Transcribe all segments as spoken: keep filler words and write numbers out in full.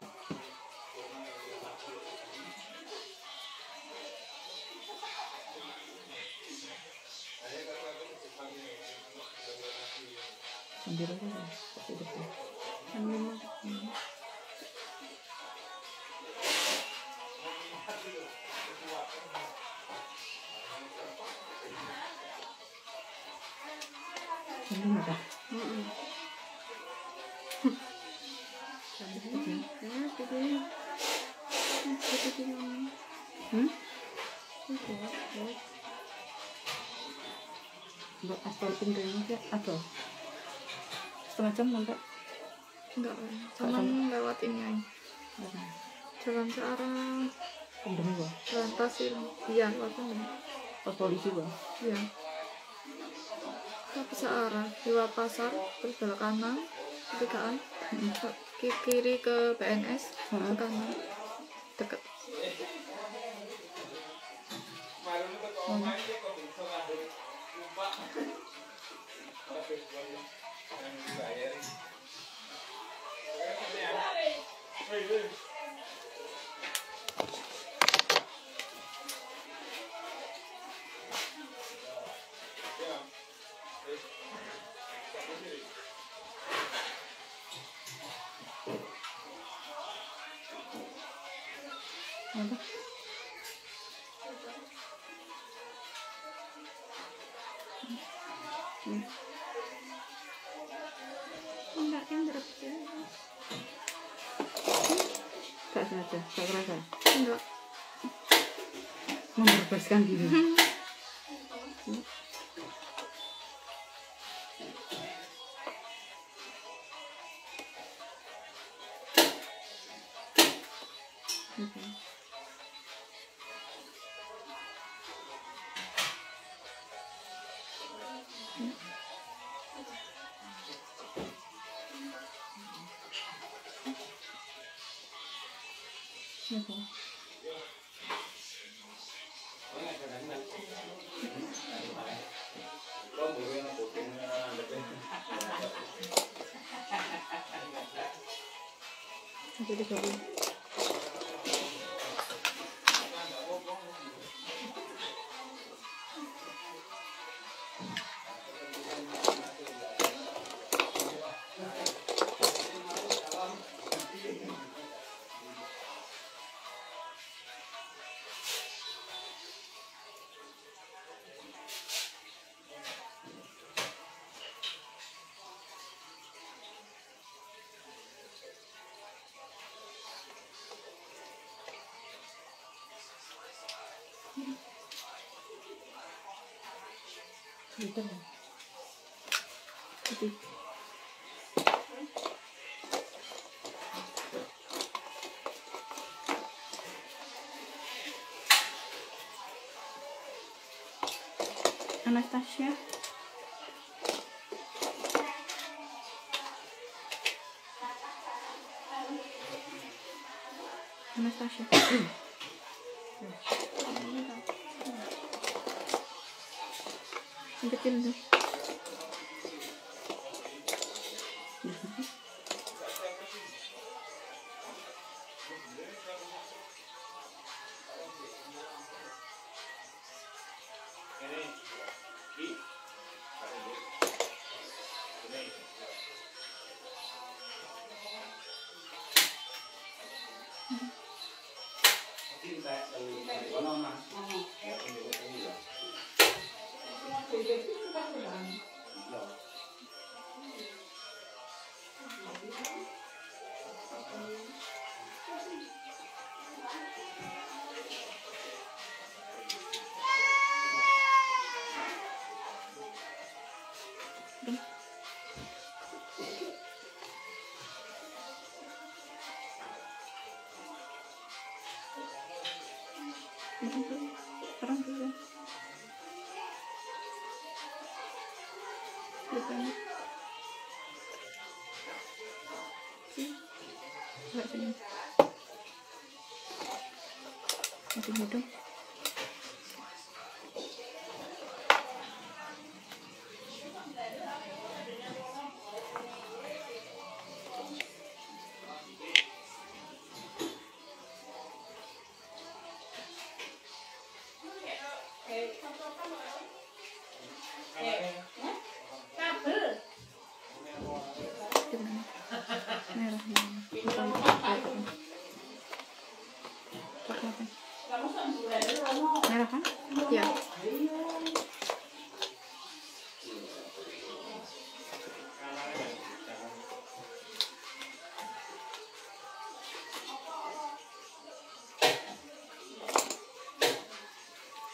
Sendiri aja pasti depan. Sambil Belum ada. Heeh. Sambil aja. Ya, begini. Hmm? Oke, baik. Buat aspal pintunya aja atau setengah jam enggak? Enggak, cuman lewat ini aja. Jalan searah Kendeng gua. Jalan Pasir. Iya, lewat ini. Pas polisi gua. Iya. Tapi searah lewat pasar, terus belok kanan, ketigaan, ke kiri ke B N S, ke kanan, deket. Hmm. Apa? Hmm. Enggak, enggak. Gak sengaja, gak kerasa. Enggak. Membebaskan diri. Okay. Okay. Jadi kalau gitu lah. Jadi Anastasia. Anastasia. Yang kecil tuh. Sekarang juga. Depannya. Sini. Enggak sini. Masih hidung.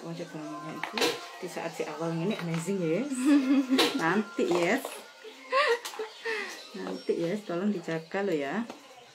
wajah bangunnya itu di saat si awal ini amazing ya. Nanti yes, nanti yes, tolong dijaga lo ya.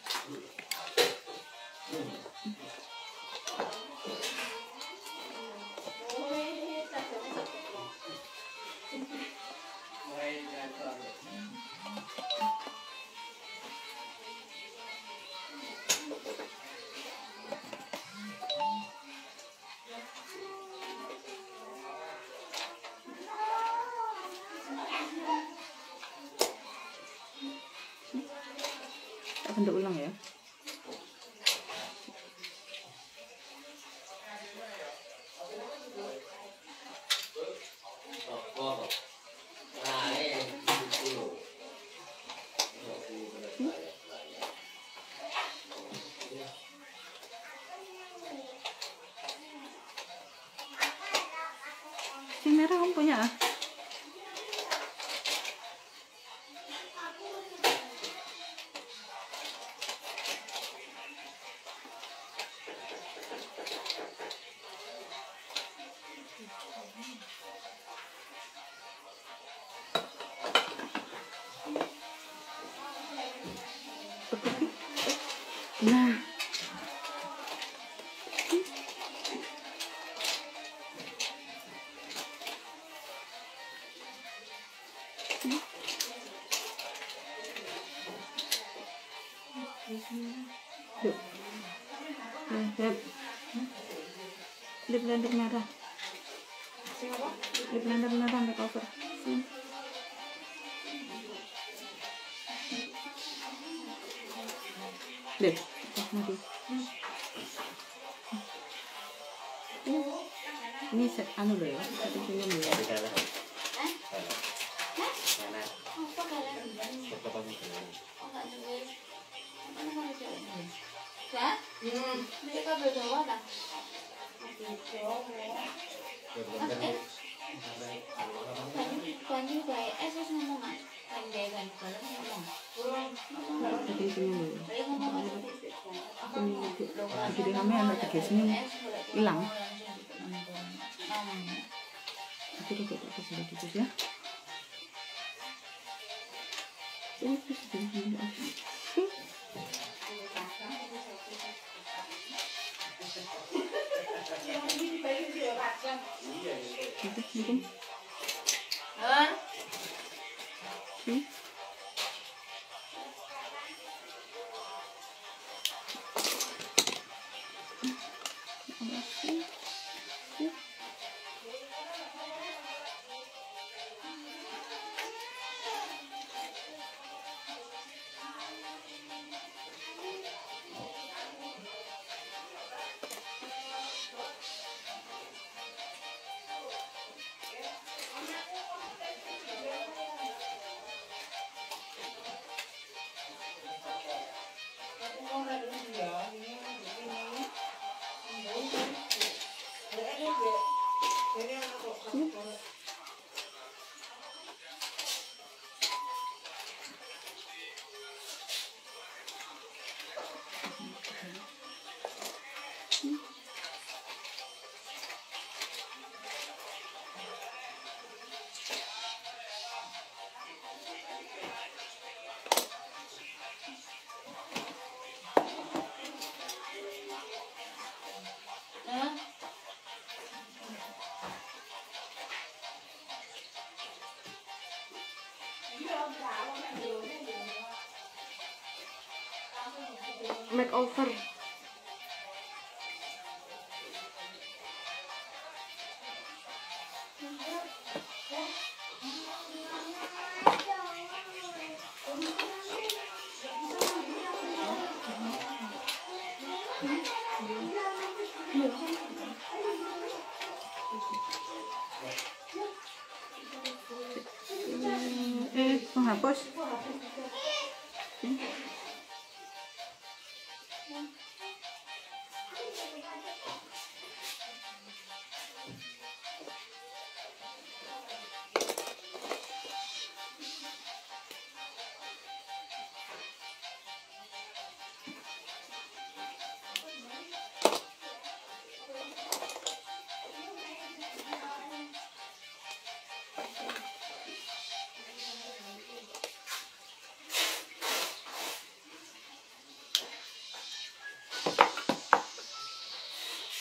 Bentuk ulang ya. Si merah kamu punya ah? Nah, yuk, lihat, lip blender merah, lip blender merah makeover. Sini. Deh, mati. Ini set anu loh ya, satu senyum ya. Jadi senyum loh. Jadi kami anak tiga senyum hilang. Aku udah gak tak bisa gitu ya. Ini terus jadi bikin. Hmm? Makeover. Eh, penghapus.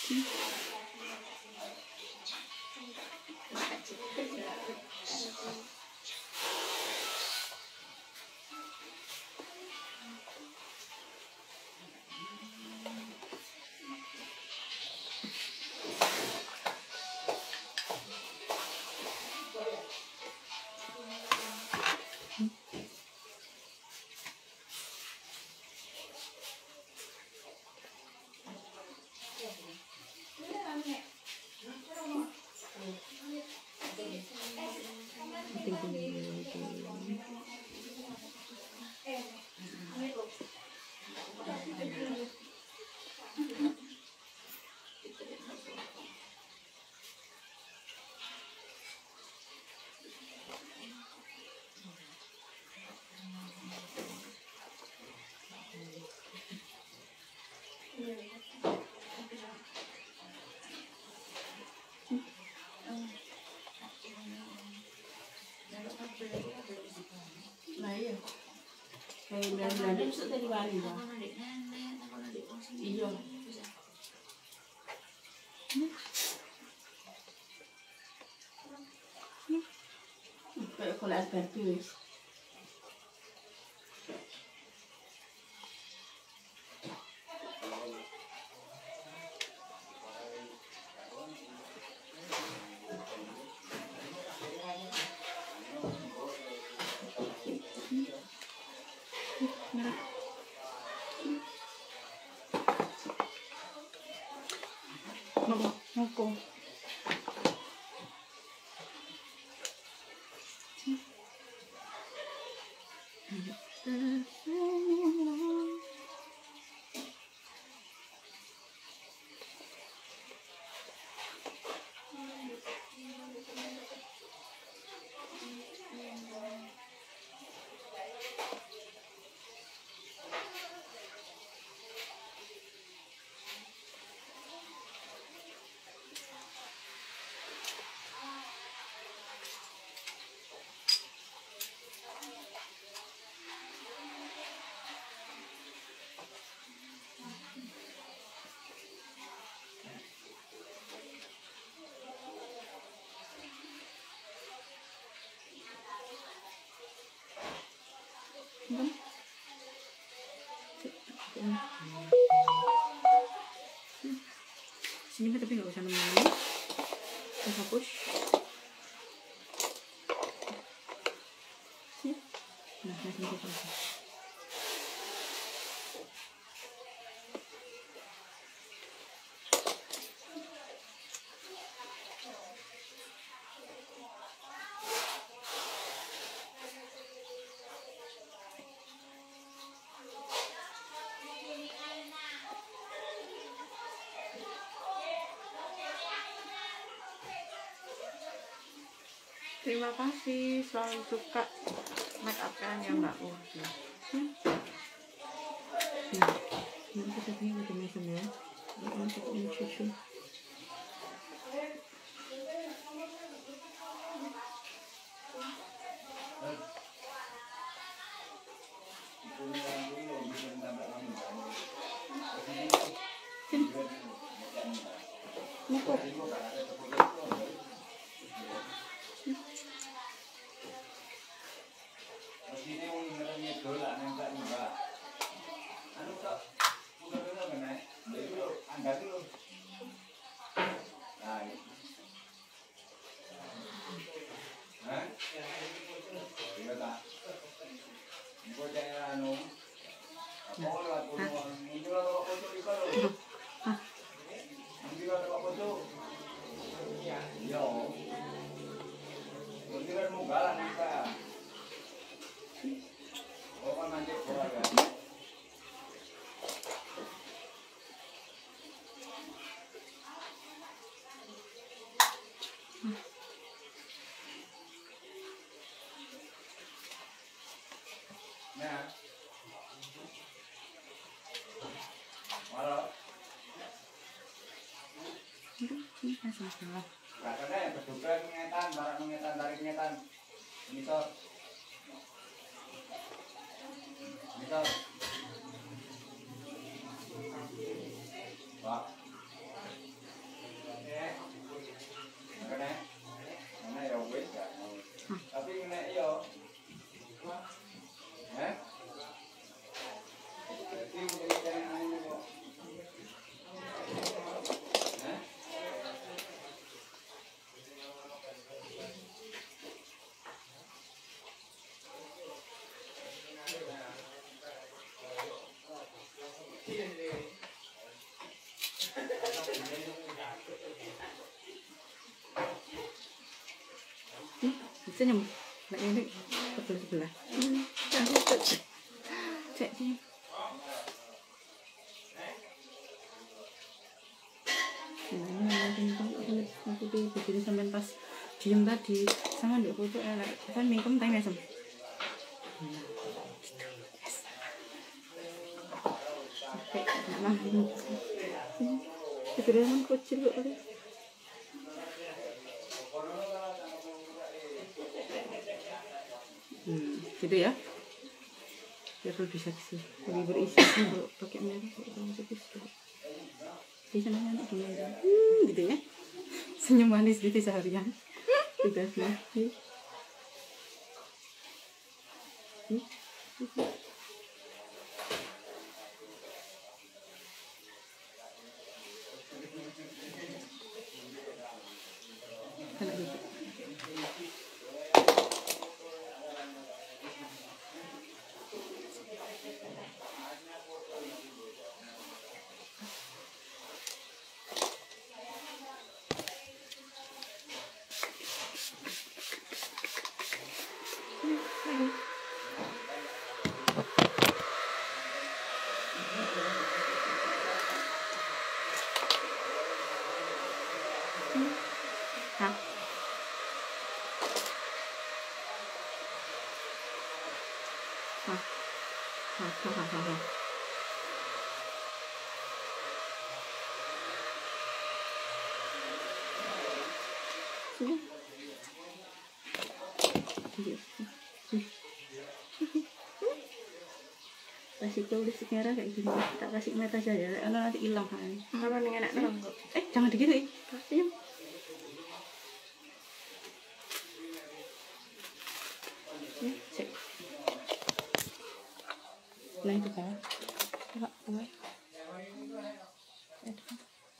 Nah iya. Kayak bulan-bulan itu tadi wali lah. Iya. Kayak kalau Alberti wis. Ngoko, ngoko. Hmm. Sini tapi nggak usah nemenin. Kita hapus. Nah, nah sini kita. Terima kasih, selalu suka make up kan ya Mbak Uci. Hmm. Nah, ini kita punya macam-macam ya. Ini untuk ini susu. Ngoko. Nah, malah, Ini kan salah. kadang-kadang yang berdugaan ngetan, barang ngetan, tarik ngetan, misal, misal, Pak, Hmm, bisa nyambung. Nah ini sebelah sebelah. Hmm. Cek sini. Nah, ini aku di begini sampai pas diem tadi sama di foto elek kan mingkem tanya sem. Nah, gitu. Yes. Oke, nah, ini kegedean kecil kok. Hmm, gitu ya. Biar lebih seksi, lebih berisi. Kalau pakai merah kalau tipis tuh. Di sana anak gimana? Hmm, gitu ya. Senyum manis gitu seharian. Tugasnya. Hmm. Hmm. Anak gitu. Hah? Hah? Hah? Hah? Hah? Hah? Hah? Sini. Kasih tahu listrik merah kayak gini, tak kasih meta saja, karena nanti hilang kan. Kalau nih enak nang kok. Eh, jangan digituin. Diam. Ya, cek. Nah itu kan. Coba, gue. Itu kan.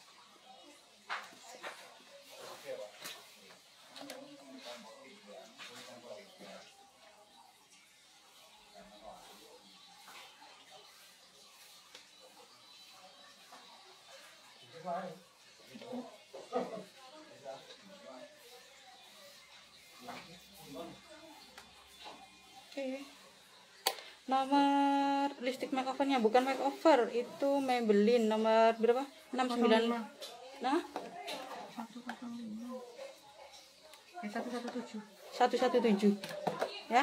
Oke. Nomor listrik makeovernya bukan makeover, itu Maybelline nomor berapa? enam puluh sembilan. Nah, Eh, satu satu tujuh. satu satu tujuh. Ya.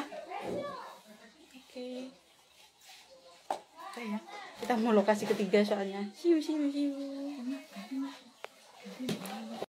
Oke. Oke ya. Kita mau lokasi ketiga soalnya. Siu siu siu.